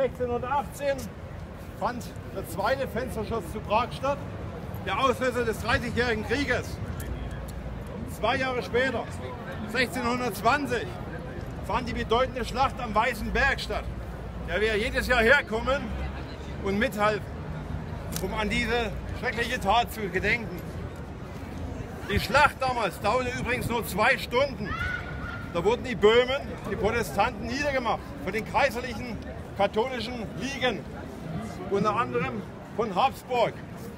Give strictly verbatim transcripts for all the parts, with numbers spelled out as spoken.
sechzehnhundertachtzehn fand der zweite Fensterschuss zu Prag statt, der Auslöser des dreißigjährigen Krieges. Zwei Jahre später, sechzehnhundertzwanzig, fand die bedeutende Schlacht am Weißen Berg statt, der wir jedes Jahr herkommen und mithalten, um an diese schreckliche Tat zu gedenken. Die Schlacht damals dauerte übrigens nur zwei Stunden. Da wurden die Böhmen, die Protestanten, niedergemacht von den kaiserlichen katholischen Ligen, unter anderem von Habsburg.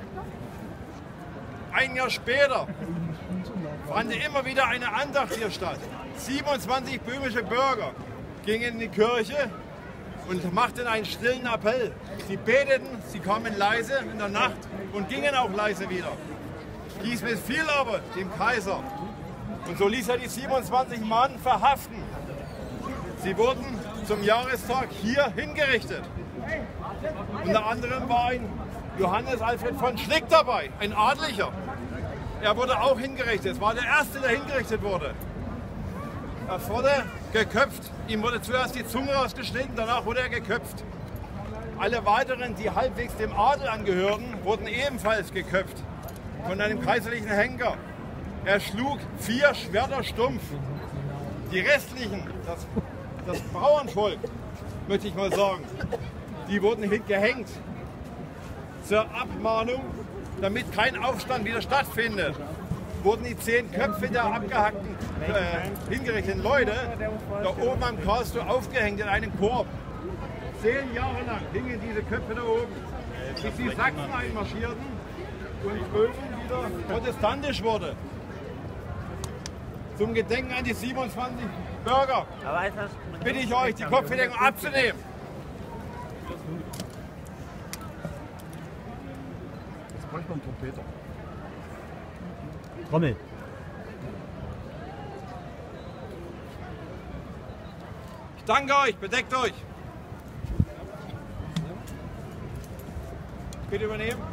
Ein Jahr später fand immer wieder eine Andacht hier statt. siebenundzwanzig böhmische Bürger gingen in die Kirche und machten einen stillen Appell. Sie beteten, sie kamen leise in der Nacht und gingen auch leise wieder. Dies missfiel aber dem Kaiser. Und so ließ er die siebenundzwanzig Mann verhaften. Sie wurden zum Jahrestag hier hingerichtet. Unter anderem war ein Johannes Alfred von Schlick dabei, ein Adliger. Er wurde auch hingerichtet. Es war der Erste, der hingerichtet wurde. Er wurde geköpft. Ihm wurde zuerst die Zunge rausgeschnitten, danach wurde er geköpft. Alle weiteren, die halbwegs dem Adel angehörten, wurden ebenfalls geköpft von einem kaiserlichen Henker. Er schlug vier Schwerter stumpf. Die restlichen, das, das Bauernvolk, möchte ich mal sagen, die wurden gehängt zur Abmahnung, damit kein Aufstand wieder stattfindet. Wurden die zehn Köpfe der abgehackten, äh, hingerichteten Leute da oben am Karlsruhe aufgehängt in einem Korb. Zehn Jahre lang hingen diese Köpfe da oben, bis die Sachsen einmarschierten und Böhmen wieder protestantisch wurde. Zum Gedenken an die siebenundzwanzig Bürger bitte ich euch, die Kopfbedeckung abzunehmen. Jetzt bräuchte man einen Trompeter. Trommel. Ich danke euch, bedeckt euch. Bitte übernehmen.